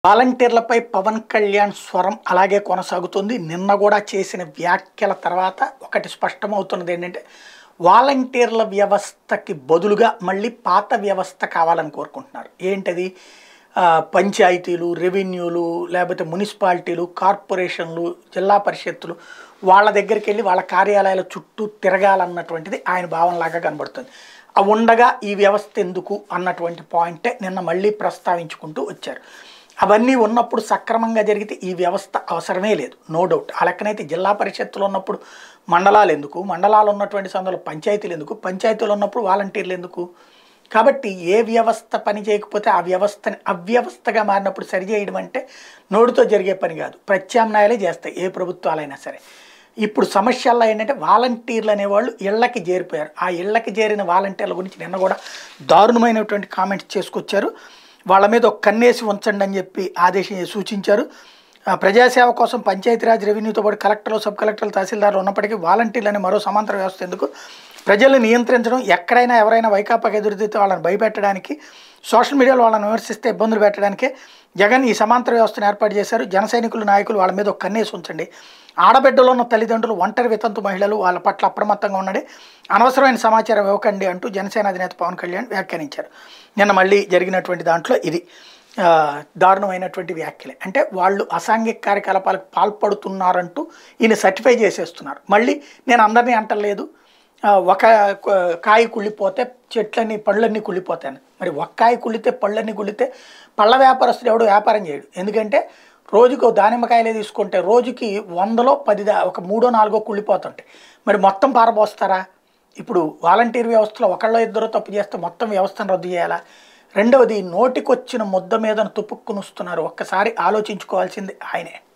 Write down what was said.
వాలంటీర్లపై పవన్ కళ్యాణ్ స్వరం అలాగే కొనసాగుతుంది. నిన్న కూడా చేసిన వ్యాఖ్యల తర్వాత ఒకటి స్పష్టమవుతున్నది ఏంటంటే, వాలంటీర్ల వ్యవస్థకి బదులుగా మళ్ళీ పాత వ్యవస్థ కావాలని కోరుకుంటున్నారు. ఏంటది? పంచాయతీలు, రెవెన్యూలు, లేకపోతే మున్సిపాలిటీలు, కార్పొరేషన్లు, జిల్లా పరిషత్తులు వాళ్ళ దగ్గరికి వెళ్ళి వాళ్ళ కార్యాలయాల చుట్టూ తిరగాలన్నటువంటిది ఆయన భావనలాగా కనబడుతుంది. ఆ ఉండగా ఈ వ్యవస్థ ఎందుకు అన్నటువంటి పాయింటే నిన్న మళ్ళీ ప్రస్తావించుకుంటూ వచ్చారు. అవన్నీ ఉన్నప్పుడు సక్రమంగా జరిగితే ఈ వ్యవస్థ అవసరమే లేదు, నో డౌట్. ఆ లెక్కనైతే జిల్లా పరిషత్తులు ఉన్నప్పుడు మండలాలు ఎందుకు, మండలాలు ఉన్నటువంటి సందర్భంలో పంచాయతీలు ఎందుకు, పంచాయతీలు ఉన్నప్పుడు వాలంటీర్లు ఎందుకు? కాబట్టి ఏ వ్యవస్థ పని చేయకపోతే ఆ వ్యవస్థని అవ్యవస్థగా మారినప్పుడు సరిచేయడం అంటే నోటితో జరిగే పని కాదు, ప్రత్యామ్నాయాలే చేస్తాయి ఏ ప్రభుత్వాలైనా సరే. ఇప్పుడు సమస్యల్లో ఏంటంటే వాలంటీర్లు అనేవాళ్ళు ఇళ్లకి చేరిపోయారు. ఆ ఇళ్లకి చేరిన వాలంటీర్ల గురించి నిన్న కూడా దారుణమైనటువంటి కామెంట్స్ చేసుకొచ్చారు. వాళ్ళ మీద ఒక కన్నేసి ఉంచండి అని చెప్పి సూచించారు. ప్రజాసేవ కోసం పంచాయతీరాజ్, రెవెన్యూతో పాటు కలెక్టర్లు, సబ్ కలెక్టర్లు, తహసీల్దార్లు ఉన్నప్పటికీ వాలంటీర్లు అనే మరో సమాంతర వ్యవస్థ ఎందుకు? ప్రజల్ని నియంత్రించడం, ఎక్కడైనా ఎవరైనా వైకాపాకి ఎదురుదితే వాళ్ళని భయపెట్టడానికి, సోషల్ మీడియాలో వాళ్ళని విమర్శిస్తే ఇబ్బందులు పెట్టడానికే జగన్ ఈ సమాంతర వ్యవస్థను ఏర్పాటు చేశారు. జన సైనికులు, నాయకులు వాళ్ళ మీద ఒక కన్నేసి ఉంచండి. ఆడబిడ్డలో ఉన్న తల్లిదండ్రులు, ఒంటరి వితంతు మహిళలు వాళ్ళ పట్ల అప్రమత్తంగా ఉండండి, అనవసరమైన సమాచారం ఇవ్వకండి అంటూ జనసేన అధినేత పవన్ కళ్యాణ్ వ్యాఖ్యానించారు. నిన్న మళ్ళీ జరిగినటువంటి దాంట్లో ఇది దారుణమైనటువంటి వ్యాఖ్యలే. అంటే వాళ్ళు అసాంఘిక కార్యకలాపాలకు పాల్పడుతున్నారంటూ ఈయన సర్టిఫై చేసేస్తున్నారు. మళ్ళీ నేను అందరినీ అంటలేదు, ఒక కాయ కుళ్ళిపోతే చెట్లన్నీ పళ్ళన్నీ కుళ్ళిపోతాను. మరి ఒక్కాయ కుళ్ళితే పళ్ళన్నీ కుళ్ళితే పళ్ళ వ్యాపారస్తుడు ఎవడు వ్యాపారం చేయడు. ఎందుకంటే రోజుకు దానిమ్మకాయలే తీసుకుంటే రోజుకి 100లో 10 ఒక 3-4 కుళ్ళిపోతుంటాయి. మరి మొత్తం పారబోస్తారా? ఇప్పుడు వాలంటీర్ వ్యవస్థలో ఒకళ్ళో ఇద్దరు తప్పు చేస్తే మొత్తం వ్యవస్థను రద్దు చేయాలా? రెండవది, నోటికొచ్చిన ముద్ద మీద తుపుక్కునుస్తున్నారు. ఒక్కసారి ఆలోచించుకోవాల్సింది ఆయనే.